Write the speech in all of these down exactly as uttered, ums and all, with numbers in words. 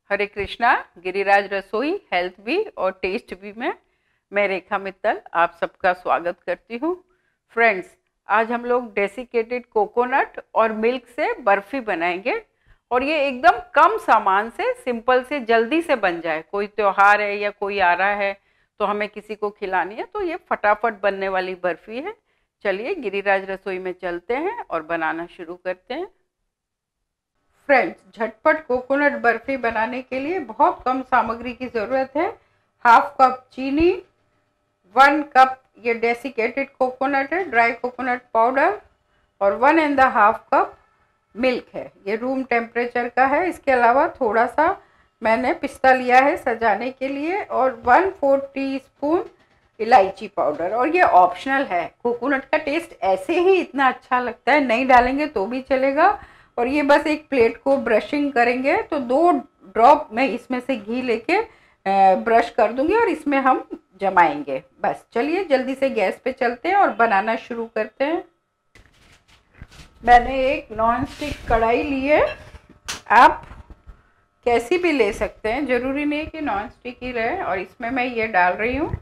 हरे कृष्णा। गिरिराज रसोई हेल्थ भी और टेस्ट भी में मैं रेखा मित्तल आप सबका स्वागत करती हूँ। फ्रेंड्स, आज हम लोग डेसिकेटेड कोकोनट और मिल्क से बर्फी बनाएंगे और ये एकदम कम सामान से सिंपल से जल्दी से बन जाए। कोई त्योहार है या कोई आ रहा है तो हमें किसी को खिलानी है तो ये फटाफट बनने वाली बर्फी है। चलिए गिरिराज रसोई में चलते हैं और बनाना शुरू करते हैं। फ्रेंड्स, झटपट कोकोनट बर्फी बनाने के लिए बहुत कम सामग्री की ज़रूरत है। हाफ कप चीनी, वन कप ये डेसिकेटेड कोकोनट है, ड्राई कोकोनट पाउडर, और one and the half cup milk है। ये रूम टेम्परेचर का है। इसके अलावा थोड़ा सा मैंने पिस्ता लिया है सजाने के लिए, और वन फोर टी स्पून इलायची पाउडर। और ये ऑप्शनल है। कोकोनट का टेस्ट ऐसे ही इतना अच्छा लगता है, नहीं डालेंगे तो भी चलेगा। और ये बस एक प्लेट को ब्रशिंग करेंगे तो दो ड्रॉप मैं इसमें से घी लेके ब्रश कर दूंगी और इसमें हम जमाएंगे। बस चलिए जल्दी से गैस पे चलते हैं और बनाना शुरू करते हैं। मैंने एक नॉन स्टिक कढ़ाई ली है। आप कैसी भी ले सकते हैं, ज़रूरी नहीं कि नॉन स्टिक ही रहे। और इसमें मैं ये डाल रही हूँ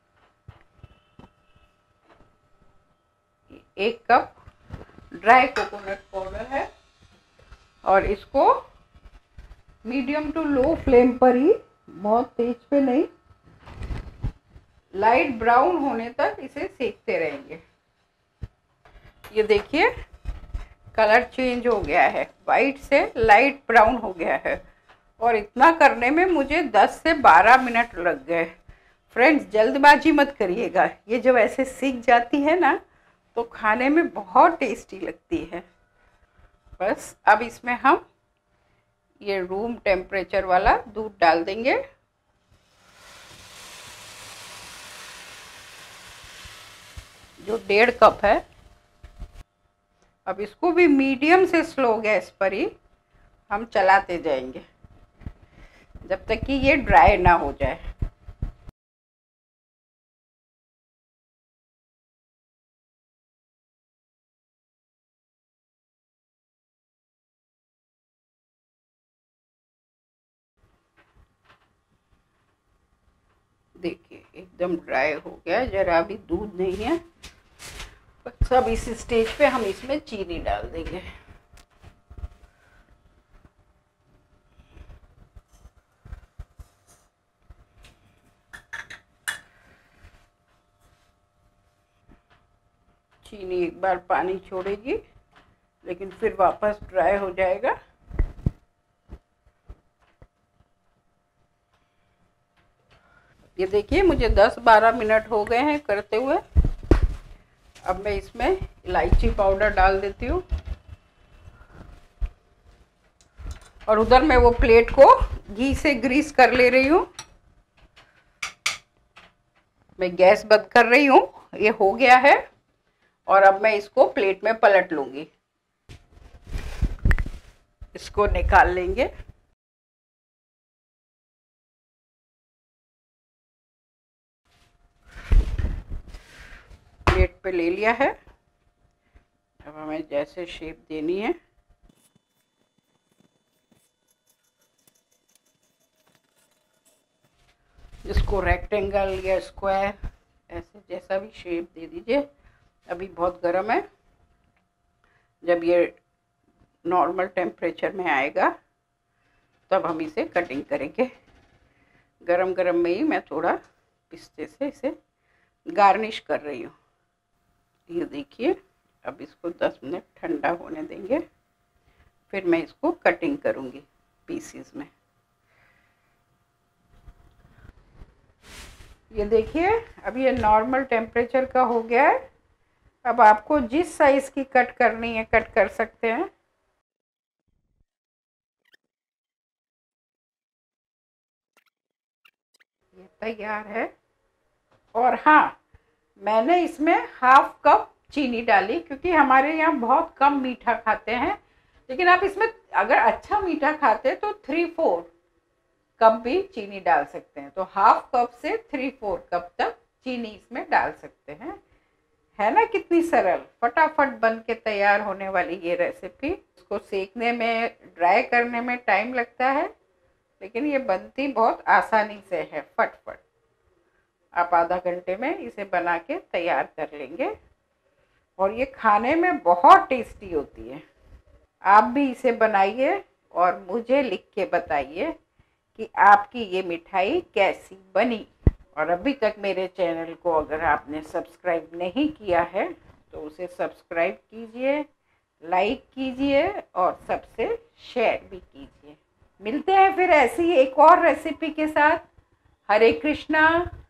एक कप ड्राई कोकोनट पाउडर है, और इसको मीडियम टू लो फ्लेम पर ही, बहुत तेज पे नहीं, लाइट ब्राउन होने तक इसे सेकते रहेंगे। ये देखिए कलर चेंज हो गया है, वाइट से लाइट ब्राउन हो गया है। और इतना करने में मुझे दस से बारह मिनट लग गए। फ्रेंड्स, जल्दबाजी मत करिएगा। ये जब ऐसे सीख जाती है ना तो खाने में बहुत टेस्टी लगती है। बस अब इसमें हम ये रूम टेम्परेचर वाला दूध डाल देंगे। जो डेढ़ कप है। अब इसको भी मीडियम से स्लो गैस पर ही हम चलाते जाएंगे जब तक कि ये ड्राई ना हो जाए। देखिए एकदम ड्राई हो गया, जरा भी दूध नहीं है। सब इस स्टेज पे हम इसमें चीनी डाल देंगे। चीनी एक बार पानी छोड़ेगी लेकिन फिर वापस ड्राई हो जाएगा। ये देखिए मुझे दस बारह मिनट हो गए हैं करते हुए। अब मैं इसमें इलायची पाउडर डाल देती हूँ, और उधर मैं वो प्लेट को घी से ग्रीस कर ले रही हूँ। मैं गैस बंद कर रही हूँ। ये हो गया है और अब मैं इसको प्लेट में पलट लूँगी। इसको निकाल लेंगे। प्लेट पे ले लिया है। अब हमें जैसे शेप देनी है इसको रेक्टेंगल या स्क्वायर, ऐसे जैसा भी शेप दे दीजिए। अभी बहुत गर्म है। जब ये नॉर्मल टेम्परेचर में आएगा तब हम इसे कटिंग करेंगे। गरम गरम में ही मैं थोड़ा पिस्ते से इसे गार्निश कर रही हूँ। ये देखिए अब इसको दस मिनट ठंडा होने देंगे, फिर मैं इसको कटिंग करूँगी पीसीज में। ये देखिए अब ये नॉर्मल टेम्परेचर का हो गया है। अब आपको जिस साइज़ की कट करनी है कट कर सकते हैं। ये तैयार है। और हाँ, मैंने इसमें हाफ कप चीनी डाली क्योंकि हमारे यहाँ बहुत कम मीठा खाते हैं। लेकिन आप इसमें अगर अच्छा मीठा खाते हैं तो थ्री फोर कप भी चीनी डाल सकते हैं। तो हाफ कप से थ्री फोर कप तक चीनी इसमें डाल सकते हैं। है ना कितनी सरल, फटाफट बन के तैयार होने वाली ये रेसिपी। इसको सेकने में, ड्राई करने में टाइम लगता है, लेकिन ये बनती बहुत आसानी से है, फटफट। आप आधा घंटे में इसे बना के तैयार कर लेंगे और ये खाने में बहुत टेस्टी होती है। आप भी इसे बनाइए और मुझे लिख के बताइए कि आपकी ये मिठाई कैसी बनी। और अभी तक मेरे चैनल को अगर आपने सब्सक्राइब नहीं किया है तो उसे सब्सक्राइब कीजिए, लाइक कीजिए और सबसे शेयर भी कीजिए। मिलते हैं फिर ऐसी एक और रेसिपी के साथ। हरे कृष्णा।